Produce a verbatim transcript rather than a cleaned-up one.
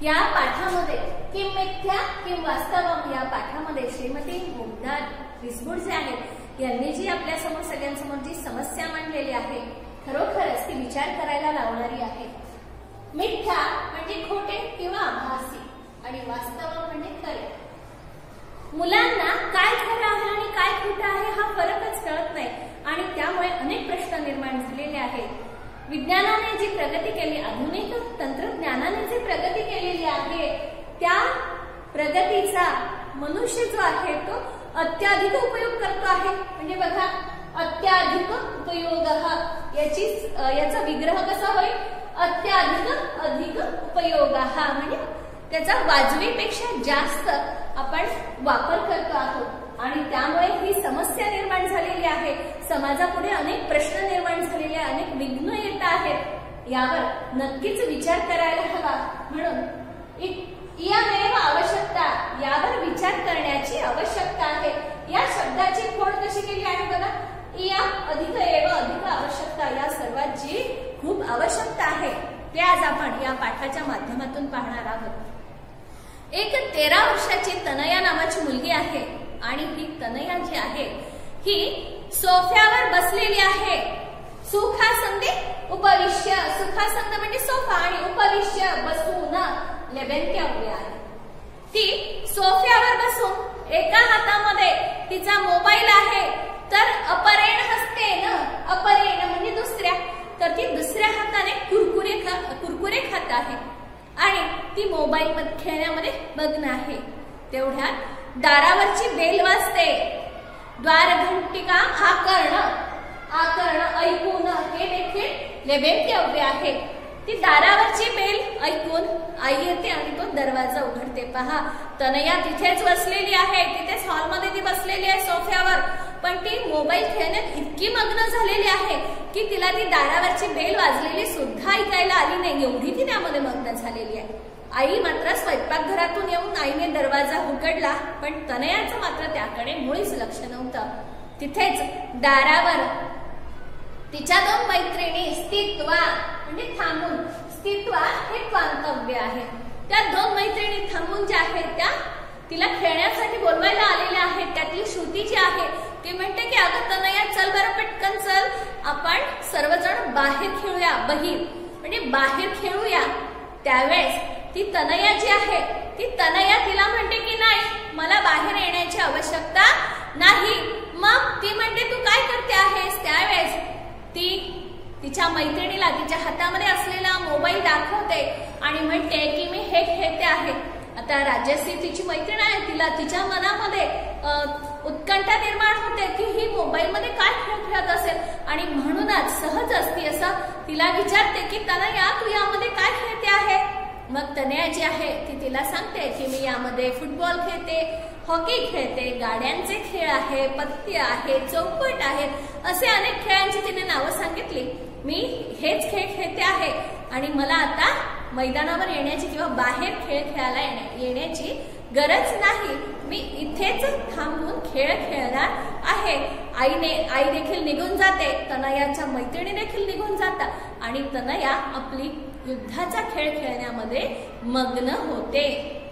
या पाठामध्ये किम मिथ्या किम वास्तवम या पाठामध्ये श्रीमती मुग्धा विसबूड जे आहेत यांनी जी आपल्या समोर सगळ्यांसमोर जी समस्या मांडलेली आहे खरोखरच ती विचार करायला लावणारी आहे। मिथ्या म्हणजे खोटे किंवा आभासी आणि वास्तव म्हणजे खरे। मुलांना काय खरं आहे आणि काय खोटं आहे हा फरकच कळत नाही आणि त्यामुळे अनेक प्रश्न निर्माण झालेले आहेत। विज्ञानाने जी प्रगती केली, आधुनिक तंत्रज्ञानाने जी प्रगती केलेली आहे त्या प्रगतीचा मनुष्य जो आहे तो अत्याधिक उपयोग करतो आहे। म्हणजे बघा, अत्याधिक उपयोग याची याचा विग्रह कसा होईल? अत्याधिक अधिक उपयोग हा म्हणजे त्याचा वाजवीपेक्षा जास्त आपण वापर करतो आहोत आणि त्यामुळे ही समस्या निर्माण झालेली आहे। समाजापुढे अनेक प्रश्न निर्माण झालेले, अनेक विघ्न येत आहेत। यावर नक्कीच विचार करायला हवा। म्हणून इयमेव आवश्यकता, यावर विचार करण्याची आवश्यकता आहे। या शब्दाची खोड कशी केली आहे बघा, इया अधिक एव अधिक आवश्यकता, या सर्वांची खूप आवश्यकता आहे ते आज आपण या पाठाच्या माध्यमातून पाहणार आहोत। एक तेरा वर्षाची तनया नावाची मुलगी आहे आणि ही तनया जी आहे ही सोफ्यावर बसलेली आहे। सुखासंदे उपविश्य, सुखासंद म्हणजे सोफा आणि उपविश्य बसून लेबेंके उभी आहे। ती सोफ्यावर बसून एका हातामध्ये तिचा मोबाईल आहे तर अपरेण हसते ना, अपरेण म्हणजे दुसऱ्या, तर ती दुसऱ्या हाताने कुरकुरे खा कुरकुरे खात आहे आणि ती मोबाईल मध्ये खेळण्यामध्ये मग्न आहे। तेवढ्यात दारावरची बेल वाजते। द्वार घंटिका आकर्ण, आकर्ण ऐकून हे देखील लेबेंके उभे आहे। ती दारावरची बेल ऐकून आई येते आणि तो दरवाजा उघडते। पहा, तनया तिथेच बसलेली आहे, तिथेच हॉलमध्ये ती बसलेली आहे सोफ्यावर, पण ती मोबाईल खेळण्यात इतकी मग्न झालेली आहे की तिला ती दारावरची बेल वाजलेली सुद्धा ऐकायला आली नाही, एवढी ती त्यामध्ये मग्न झालेली आहे। आई मात्र स्वयंपाकघरातून येऊन आईने दरवाजा उघडला, पण तनयाचं मात्र त्याकडे मुळीच लक्ष नव्हतं। तिथेच दारावर तिच्या दोन मैत्रिणी स्थित्वा म्हणजे थांबून, स्थित्वा हे कांतव्य आहे, त्या दोन मैत्रिणी थांबून ज्या आहेत त्या तिला खेळण्यासाठी बोलवायला आलेल्या आहेत। त्यातली श्रुती जी आहे ती म्हणते की अगं तनया चल बरं पटकन चल, आपण सर्वजण बाहेर खेळूया, बहीर म्हणजे बाहेर खेळूया। त्यावेळेस ती तनया जी आहे ती तनया तिला म्हणते की नाही, मला बाहेर येण्याची आवश्यकता नाही। मग ती म्हणते तू काय करते आहेस? त्यावेळेस ती तिच्या मैत्रिणीला तिच्या हातामध्ये असलेला मोबाईल दाखवते आणि म्हणते की मी हे खेळते आहे। आता राजश्री तिची मैत्रीण आहे, तिला तिच्या मनामध्ये उत्कंठा निर्माण होते की ही मोबाईल मध्ये काय खेळ खेळत असेल आणि म्हणूनच सहज असती असं तिला विचारते की तनया तू यामध्ये काय खेळते आहे? मग तनया जी आहे ती तिला सांगते की मी यामध्ये फुटबॉल खेळते, हॉकी खेळते, गाड्यांचे खेळ आहे, पत्ते आहे, चौपट आहे, असे अनेक खेळांची तिने नावं सांगितली। मी हेच खेळ खेळते आहे आणि मला आता मैदानावर येण्याची किंवा बाहेर खेळ खेळायला येण्याची गरज नाही, मी इथेच थांबून खेळ खेळणार आहे। आईने आई देखील निघून जाते, तनयाच्या मैत्रिणी देखील निघून जातात आणि तनया आपली युद्धाचा खेळ खेळण्यामध्ये मग्न होते।